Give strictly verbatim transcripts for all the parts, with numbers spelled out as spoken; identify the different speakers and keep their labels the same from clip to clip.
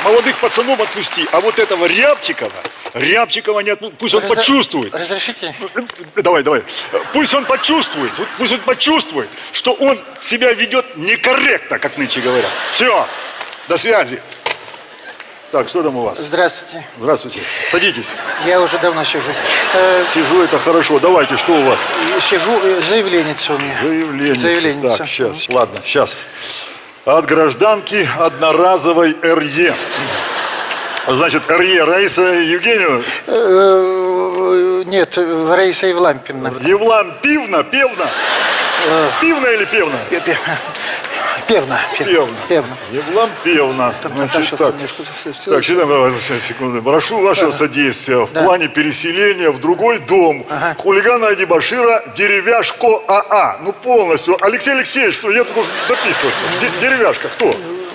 Speaker 1: молодых пацанов отпусти, а вот этого Рябчикова, Рябчикова не отпусти, пусть он
Speaker 2: Раза...
Speaker 1: почувствует.
Speaker 2: Разрешите?
Speaker 1: Давай, давай. Пусть он почувствует, пусть он почувствует, что он себя ведет некорректно, как нынче говорят. Все, до связи. Так, что там у вас?
Speaker 2: Здравствуйте.
Speaker 1: Здравствуйте. Садитесь.
Speaker 2: Я уже давно сижу. Э...
Speaker 1: Сижу, это хорошо. Давайте, что у вас?
Speaker 2: Сижу, заявленница у меня.
Speaker 1: Заявленница.
Speaker 2: Заявленница.
Speaker 1: Так, сейчас, ладно, сейчас. От гражданки одноразовой РЕ. Значит, РЕ Раиса Евгеньевна?
Speaker 2: Э, нет, Раиса Евлампиевна.
Speaker 1: Евлампиевна? Певна? Э, Пивна или певна?
Speaker 2: Певна. Певна.
Speaker 1: Певна.
Speaker 2: Певна.
Speaker 1: Евлампиевна. Значит, так, так, секунду. Прошу вашего да. содействия в да. плане переселения в другой дом ага. хулигана Айди Башира Деревяшко АА. Ну, полностью. Алексей Алексеевич, что я тут должен дописываться. Деревяшка, кто?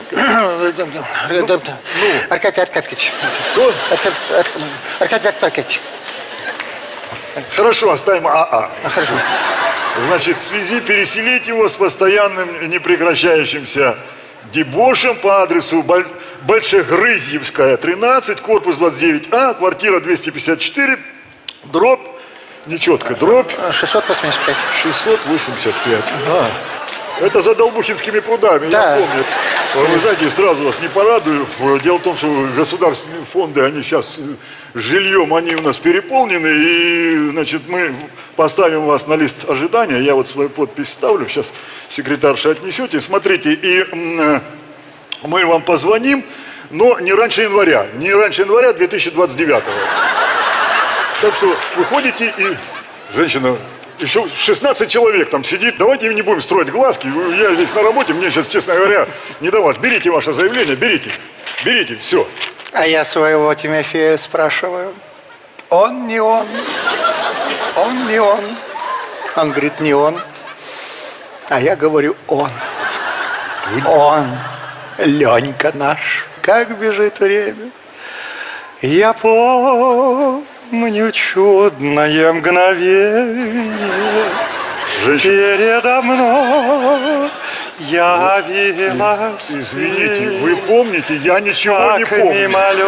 Speaker 2: Ну, Аркадий Аркадьевич.
Speaker 1: Кто?
Speaker 2: Аркадий Аркадьевич.
Speaker 1: Хорошо, оставим АА.
Speaker 2: Хорошо.
Speaker 1: Значит, в связи переселить его с постоянным непрекращающимся дебошем по адресу Боль... Большегрызьевская, тринадцать, корпус двадцать девять А, квартира двести пятьдесят четыре, дробь, нечетко, дробь.
Speaker 2: шестьсот восемьдесят пять.
Speaker 1: шестьсот восемьдесят пять. А, это за Долбухинскими прудами,
Speaker 2: да.
Speaker 1: я помню. Вы знаете, сразу вас не порадую. Дело в том, что государственные фонды, они сейчас жильем, они у нас переполнены. И, значит, мы поставим вас на лист ожидания. Я вот свою подпись ставлю. Сейчас секретарша отнесете. Смотрите, и мы вам позвоним, но не раньше января. Не раньше января две тысячи двадцать девятого. Так что выходите и... Женщина... Еще шестнадцать человек там сидит. Давайте не будем строить глазки. Я здесь на работе, мне сейчас, честно говоря, не до вас. Берите ваше заявление, берите. Берите, все.
Speaker 2: А я своего Тимофея спрашиваю. Он, не он. Он, не он. Он говорит, не он. А я говорю, он. Он. Ленька наш. Как бежит время. Я помню. Мне чудное мгновение. Женщина. Передо мной явилась.
Speaker 1: Извините, вы помните, я ничего не помню.
Speaker 2: Мимолет.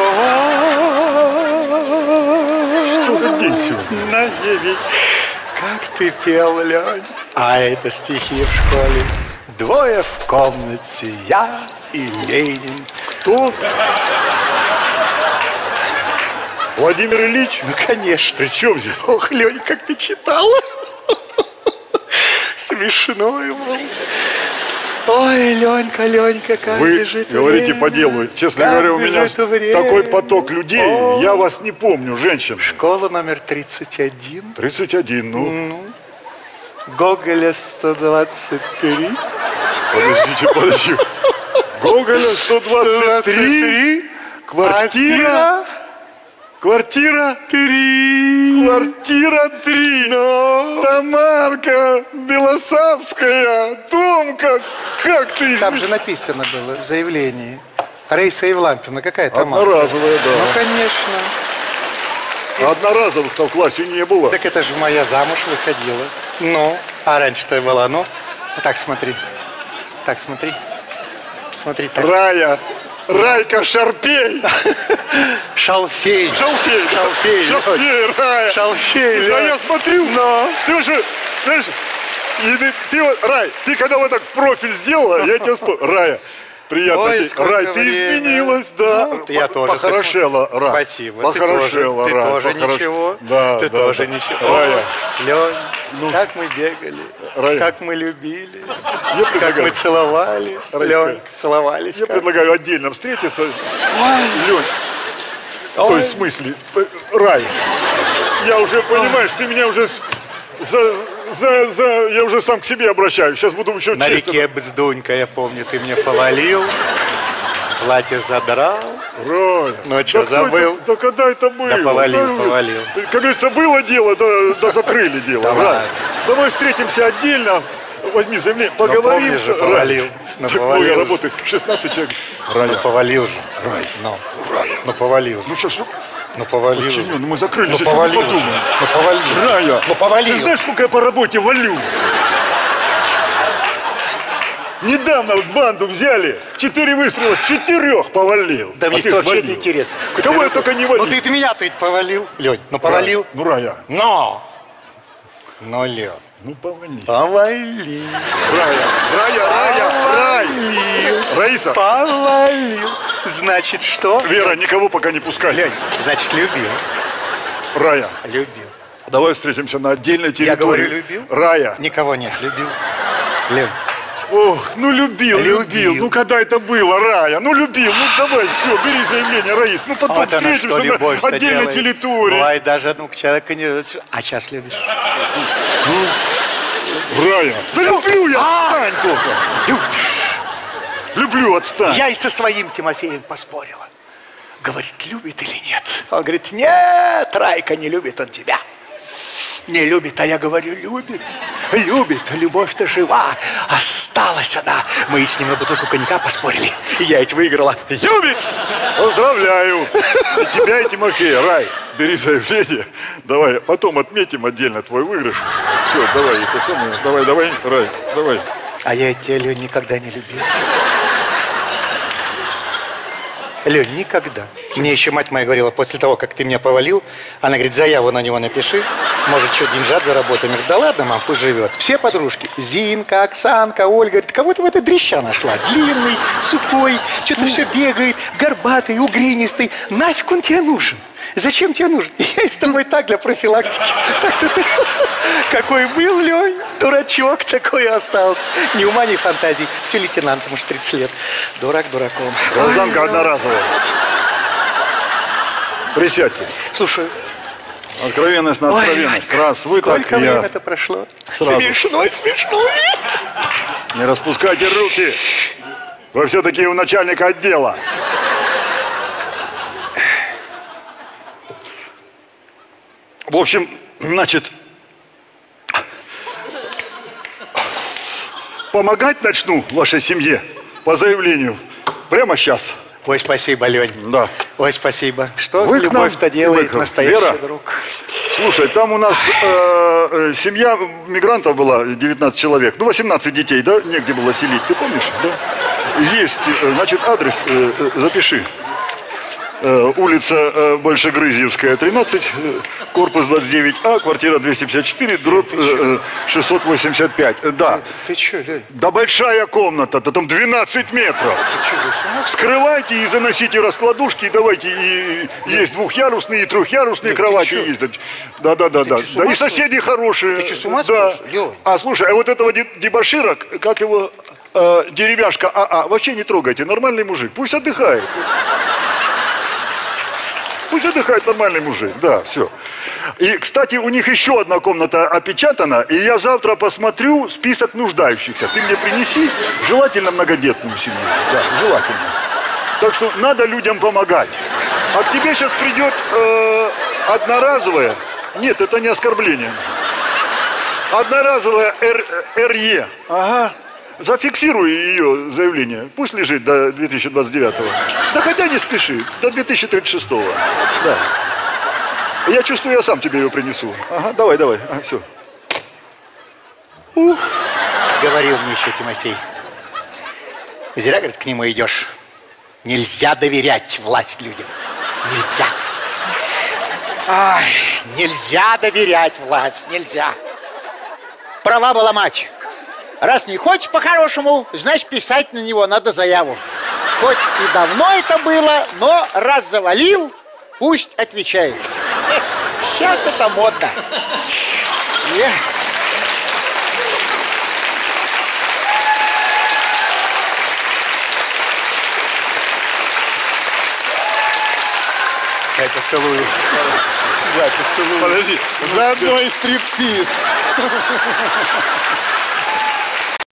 Speaker 1: Что за день сегодня?
Speaker 2: Как ты пел, Лень. А это стихи в школе. Двое в комнате, я и Ленин.
Speaker 1: Кто? Владимир Ильич?
Speaker 2: Ну, конечно.
Speaker 1: При чем здесь?
Speaker 2: Ох, Лёнь, как ты читала. Смешно его. Ой, Ленька, Ленька, как
Speaker 1: Вы
Speaker 2: бежит
Speaker 1: говорите
Speaker 2: время.
Speaker 1: По делу. Честно
Speaker 2: как
Speaker 1: говоря, у меня
Speaker 2: время.
Speaker 1: Такой поток людей. О. Я вас не помню, женщин.
Speaker 2: Школа номер тридцать один.
Speaker 1: тридцать один, ну.
Speaker 2: ну. Гоголя сто двадцать три.
Speaker 1: Подождите, подождите. Гоголя сто двадцать три. Квартира... Квартира три. Квартира три. Но. Тамарка Белосавская. Томка. Как ты...
Speaker 2: Там же написано было в заявлении. Раиса Евлампиевна. Какая Тамарка?
Speaker 1: Одноразовая, да.
Speaker 2: Ну, конечно.
Speaker 1: Одноразовых-то в классе не было.
Speaker 2: Так это же моя замуж выходила. Ну, а раньше-то была, ну. Так, смотри. Так, смотри. Смотри так.
Speaker 1: Рая. Райка Шарпей.
Speaker 2: Шалфей.
Speaker 1: Шалфей.
Speaker 2: Шалфей.
Speaker 1: Шалфей, Рая.
Speaker 2: Шалфей.
Speaker 1: А я смотрю, но ты уже, знаешь, и ты, ты вот, Рай, ты когда вот так профиль сделала, я тебя вспомнил. Рая, приятно.
Speaker 2: Ой,
Speaker 1: тебе. Рай, ты
Speaker 2: время.
Speaker 1: изменилась, да.
Speaker 2: Ну, я тоже.
Speaker 1: Похорошела, Рай.
Speaker 2: Спасибо.
Speaker 1: Похорошела,
Speaker 2: ты
Speaker 1: Рай.
Speaker 2: Тоже, ты тоже
Speaker 1: Похорош...
Speaker 2: ничего.
Speaker 1: Да,
Speaker 2: ты
Speaker 1: да,
Speaker 2: тоже
Speaker 1: да.
Speaker 2: ничего.
Speaker 1: Рая.
Speaker 2: Лень,
Speaker 1: ну,
Speaker 2: как мы бегали,
Speaker 1: Рая.
Speaker 2: как мы любили,
Speaker 1: я
Speaker 2: как мы целовались. Лень, целовались.
Speaker 1: Я
Speaker 2: как?
Speaker 1: предлагаю отдельно встретиться. Лень.
Speaker 2: Ой.
Speaker 1: То есть, в смысле, Рай, я уже, понимаешь, ты меня уже за, за, за, я уже сам к себе обращаюсь. Сейчас буду еще
Speaker 2: На
Speaker 1: честно.
Speaker 2: реке Бздунька, я помню, ты мне повалил, платье задрал.
Speaker 1: Рай,
Speaker 2: ну что,
Speaker 1: да
Speaker 2: забыл?
Speaker 1: Это, да когда это было?
Speaker 2: Да повалил,
Speaker 1: да,
Speaker 2: повалил.
Speaker 1: Как говорится, было дело, да, да закрыли дело.
Speaker 2: Да
Speaker 1: Рай.
Speaker 2: ладно.
Speaker 1: Давай встретимся отдельно. Возьми заявление,
Speaker 2: Но
Speaker 1: поговорим.
Speaker 2: помнишь же, повалил. Ну,
Speaker 1: повалил. Работает шестнадцать человек.
Speaker 2: Рая. Ну, повалил же.
Speaker 1: Рай.
Speaker 2: Ну,
Speaker 1: Рая.
Speaker 2: ну повалил.
Speaker 1: Ну что, что?
Speaker 2: Ну, повалил.
Speaker 1: Почему? Ну, мы закрылись,
Speaker 2: ну,
Speaker 1: еще
Speaker 2: повалил.
Speaker 1: не подумаем.
Speaker 2: Ну, повалил.
Speaker 1: Рая.
Speaker 2: Ну, повалил.
Speaker 1: Ты знаешь, сколько я по работе валю? Недавно вот банду взяли, четыре выстрела, четырех повалил.
Speaker 2: Да
Speaker 1: а
Speaker 2: мне тоже это интересно.
Speaker 1: Кого я только не валил.
Speaker 2: Ну ты меня-то ведь повалил, Лёнь. Ну повалил.
Speaker 1: Ну, Рая.
Speaker 2: Но! Но, Лёнь.
Speaker 1: Ну, повалил.
Speaker 2: Повалил.
Speaker 1: Рая, Рая, Рая, Рай. Раиса.
Speaker 2: Повалил. Значит, что?
Speaker 1: Вера, никого пока не пускай.
Speaker 2: Лёнь, значит, любил.
Speaker 1: Рая.
Speaker 2: Любил.
Speaker 1: Давай встретимся на отдельной территории.
Speaker 2: Я говорю, любил?
Speaker 1: Рая.
Speaker 2: Никого нет, любил. Лёнь.
Speaker 1: Ох, ну любил, любил,
Speaker 2: Любил.
Speaker 1: Ну когда это было, Рая? Ну любил, ну давай, все, бери заявление, Раис. Ну потом
Speaker 2: Вот она,
Speaker 1: встретимся
Speaker 2: что,
Speaker 1: на
Speaker 2: любовь-то
Speaker 1: отдельной
Speaker 2: делает.
Speaker 1: территории.
Speaker 2: Бывает даже, ну, к человеку не... А сейчас любишь?
Speaker 1: Рая, да люблю я,
Speaker 2: А!
Speaker 1: отстань только.
Speaker 2: Любишь.
Speaker 1: Люблю, отстань.
Speaker 2: Я и со своим Тимофеем поспорила. Говорит, любит или нет? Он говорит, нет, Райка, не любит он тебя. Не любит, а я говорю, любит. Любит, любовь-то жива. Осталась она. Мы с ним на бутылку коньяка поспорили. И я ведь выиграла. Любит!
Speaker 1: Поздравляю. И тебя, и Тимофея. Рай, бери заявление. Давай, потом отметим отдельно твой выигрыш. Все, давай, это самое. Давай, давай, Рай, давай.
Speaker 2: А я тебя, Лёнь, никогда не любил. Лёнь, никогда. Мне еще мать моя говорила, после того, как ты меня повалил, она говорит, заяву на него напиши, может, что, деньжат заработаем. Я говорю, да ладно, мам, пусть живет. Все подружки, Зинка, Оксанка, Ольга, говорит, кого-то в этой дрища нашла. Длинный, сухой, что-то все бегает, горбатый, угринистый. Нафиг он тебе нужен? Зачем тебе нужен? Я с тобой так для профилактики. Так-то ты какой был, Лёнь, дурачок такой и остался. Ни ума, ни фантазий. Все лейтенантом, может, тридцать лет. Дурак дураком.
Speaker 1: Гражданка одноразовая. Присядьте.
Speaker 2: Слушай,
Speaker 1: Откровенность на откровенность. Раз вы так,
Speaker 2: сколько
Speaker 1: я
Speaker 2: время-то прошло?
Speaker 1: сразу.
Speaker 2: Смешно, смешно.
Speaker 1: Не распускайте руки. Вы все-таки у начальника отдела. В общем, значит, помогать начну вашей семье по заявлению прямо сейчас.
Speaker 2: Ой, спасибо, Лёнь.
Speaker 1: Да.
Speaker 2: Ой, спасибо. Что
Speaker 1: Вы
Speaker 2: с
Speaker 1: к нам
Speaker 2: любовь-то делает
Speaker 1: привыкли.
Speaker 2: настоящий
Speaker 1: Вера?
Speaker 2: друг?
Speaker 1: Слушай, там у нас э, э, семья мигрантов была, девятнадцать человек. Ну, восемнадцать детей, да? Негде было селить, ты помнишь? Да? Есть, э, значит, адрес э, э, запиши. Э, улица э, Большегрызьевская, тринадцать, э, корпус двадцать девять А, квартира двести пятьдесят четыре, дробь э, шестьсот восемьдесят пять. Э, да.
Speaker 2: Ты чё, Лёнь?
Speaker 1: Да большая комната-то, там двенадцать метров. Вскрывайте и заносите раскладушки, и давайте, и, и есть двухъярусные, и трехъярусные
Speaker 2: Лёнь,
Speaker 1: кровати
Speaker 2: ты
Speaker 1: есть. Да, да, да, да.
Speaker 2: чё, с
Speaker 1: Да,
Speaker 2: ума
Speaker 1: и соседи хорошие.
Speaker 2: Ты чё, с ума
Speaker 1: да.
Speaker 2: сходишь, Лёнь?
Speaker 1: А слушай, а вот этого де- дебошира, как его э, деревяшка, а, а, вообще не трогайте, нормальный мужик, пусть отдыхает. Пусть отдыхает нормальный мужик, да, все. И, кстати, у них еще одна комната опечатана, и я завтра посмотрю список нуждающихся. Ты мне принеси, желательно многодетную семью, да, желательно. Так что надо людям помогать. А к тебе сейчас придет э, одноразовая, нет, это не оскорбление, одноразовая эр, РЕ, ага. Зафиксируй ее заявление. Пусть лежит до две тысячи двадцать девятого. Да хотя не спеши, до две тысячи тридцать шестого. Да. Я чувствую, я сам тебе ее принесу. Ага, давай, давай. Ага, все.
Speaker 2: Ух. Говорил мне еще Тимофей. Зря, говорит, к нему идешь. Нельзя доверять власть людям. Нельзя. Ай, нельзя доверять власть, нельзя. Права была мать. Раз не хочешь по-хорошему, значит, писать на него надо заяву. Хоть и давно это было, но раз завалил, пусть отвечает. Сейчас это модно. Эх. Я поцелую. Я поцелую.
Speaker 1: Подожди.
Speaker 2: Заодно и стриптиз.